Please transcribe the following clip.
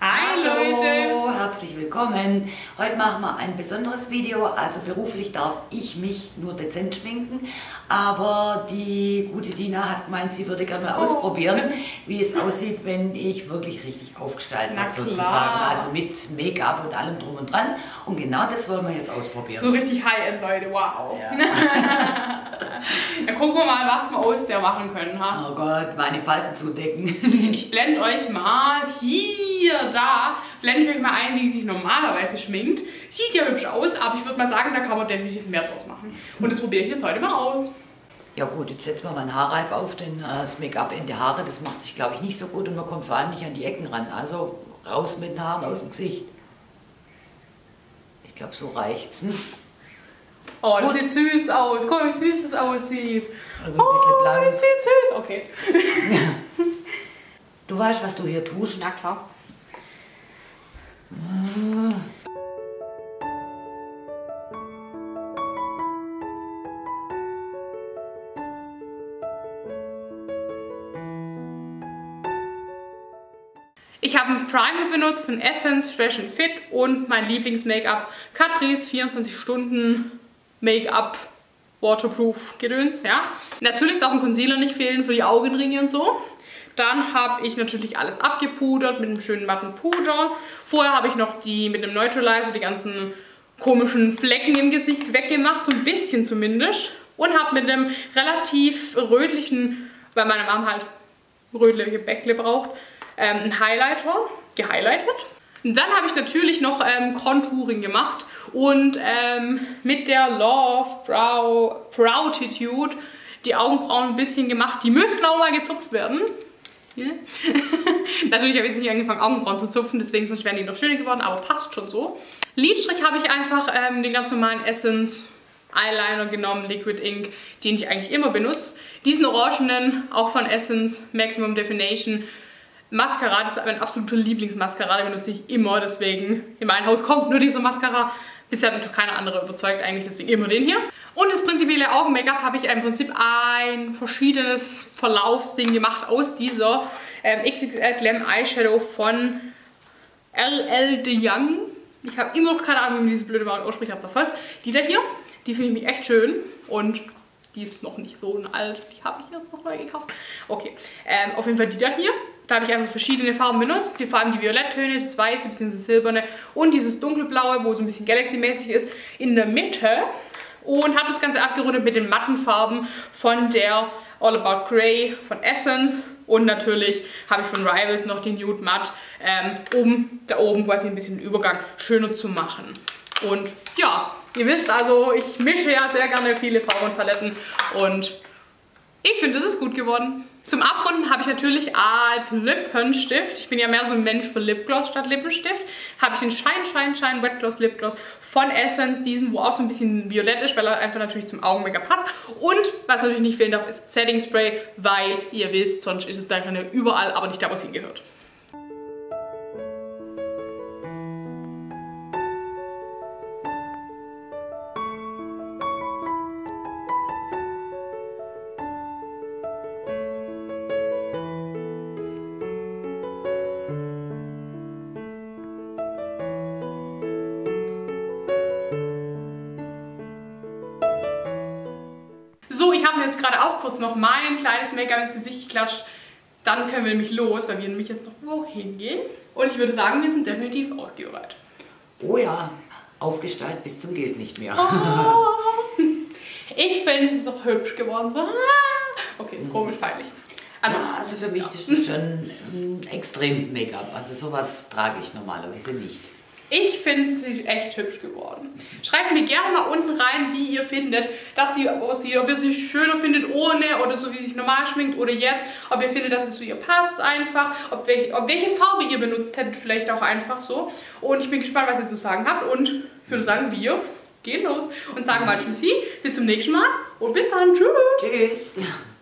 Hi Leute! Herzlich willkommen. Heute machen wir ein besonderes Video. Also beruflich darf ich mich nur dezent schminken, aber die gute Dina hat gemeint, sie würde gerne mal ausprobieren, wie es aussieht, wenn ich wirklich richtig aufgestaltet werde, sozusagen. Also mit Make-up und allem drum und dran. Und genau das wollen wir jetzt ausprobieren. So richtig High-End, Leute, wow. Ja. Dann gucken wir mal, was wir aus der machen können. Ha? Oh Gott, meine Falten zudecken. Ich blende euch mal hier, da, blende ich euch mal ein, wie sie sich normalerweise schminkt. Sieht ja hübsch aus, aber ich würde mal sagen, da kann man definitiv mehr draus machen. Und das probiere ich jetzt heute mal aus. Ja gut, jetzt setzen wir mal einen Haarreif auf, denn das Make-up in die Haare, das macht sich, glaube ich, nicht so gut und man kommt vor allem nicht an die Ecken ran. Also raus mit den Haaren aus dem Gesicht. Ich glaube, so reicht's. Oh, das sieht süß aus. Guck mal, wie süß das aussieht. Also oh, das sieht süß. Okay. Du weißt, was du hier tust? Na klar. Ich habe einen Primer benutzt von Essence Fresh and Fit und mein Lieblings-Make-up Catrice 24 Stunden Make-up Waterproof Gedöns. Ja. Natürlich darf ein Concealer nicht fehlen für die Augenringe und so. Dann habe ich natürlich alles abgepudert mit einem schönen matten Puder. Vorher habe ich noch mit dem Neutralizer die ganzen komischen Flecken im Gesicht weggemacht, so ein bisschen zumindest. Und habe mit einem relativ rötlichen, weil meine Mom halt rötliche Bäckle braucht, einen Highlighter gehighlightet. Und dann habe ich natürlich noch Contouring gemacht und mit der Love Prouditude die Augenbrauen ein bisschen gemacht. Die müssen auch mal gezupft werden. Yeah. Natürlich habe ich jetzt nicht angefangen, Augenbrauen zu zupfen, deswegen sonst wären die noch schöner geworden, aber passt schon so. Lidstrich habe ich einfach den ganz normalen Essence Eyeliner genommen, Liquid Ink, den ich eigentlich immer benutze. Diesen orangenen, auch von Essence, Maximum Definition. Mascara, das ist mein absoluter Lieblingsmascara, den benutze ich immer, deswegen in mein Haus kommt nur diese Mascara. Bisher hat mich noch keine andere überzeugt eigentlich, deswegen immer den hier. Und das prinzipielle Augen-Make-up habe ich im Prinzip ein verschiedenes Verlaufsding gemacht aus dieser XXL Glam Eyeshadow von LL De Young. Ich habe immer noch keine Ahnung, wie man diese blöde Marke ausspricht, aber was soll's. Die da hier, die finde ich mich echt schön und die ist noch nicht so alt. Die habe ich erst noch neu gekauft. Okay, auf jeden Fall die da hier. Da habe ich einfach verschiedene Farben benutzt, vor allem die Violetttöne, das Weiße bzw. Silberne und dieses Dunkelblaue, wo so ein bisschen Galaxy-mäßig ist, in der Mitte. Und habe das Ganze abgerundet mit den matten Farben von der All About Grey von Essence. Und natürlich habe ich von Rivals noch den Nude Matte, um da oben quasi ein bisschen den Übergang schöner zu machen. Und ja, ihr wisst also, ich mische ja sehr gerne viele Farbenpaletten und ich finde, es ist gut geworden. Zum Abrunden habe ich natürlich als Lippenstift, ich bin ja mehr so ein Mensch für Lipgloss statt Lippenstift, habe ich den Shine Wet Gloss Lip Gloss von Essence, diesen, wo auch so ein bisschen violett ist, weil er einfach natürlich zum Augen-Make-up passt. Und was natürlich nicht fehlen darf, ist Setting Spray, weil ihr wisst, sonst ist es da überall, aber nicht da, wo es hingehört. So, ich habe mir jetzt gerade auch kurz noch mein kleines Make-up ins Gesicht geklatscht. Dann können wir nämlich los, weil wir nämlich jetzt noch wohin gehen. Und ich würde sagen, wir sind definitiv ausgereiht. Oh ja, aufgestaltet bis zum Geht's nicht mehr. Oh, ich finde, es ist doch hübsch geworden. So. Okay, ist komisch peinlich. Also für mich ist das schon ein extrem Make-up. Also sowas trage ich normalerweise nicht. Ich finde sie echt hübsch geworden. Schreibt mir gerne mal unten rein, wie ihr findet, dass sie aussieht. Ob ihr sie schöner findet ohne oder so wie sie sich normal schminkt oder jetzt. Ob ihr findet, dass es zu ihr passt einfach. Ob welche Farbe ihr benutzt hättet, vielleicht auch einfach so. Und ich bin gespannt, was ihr zu sagen habt. Und ich würde sagen, wir gehen los und sagen mal Tschüssi. Bis zum nächsten Mal und bis dann. Tschüss. Tschüss.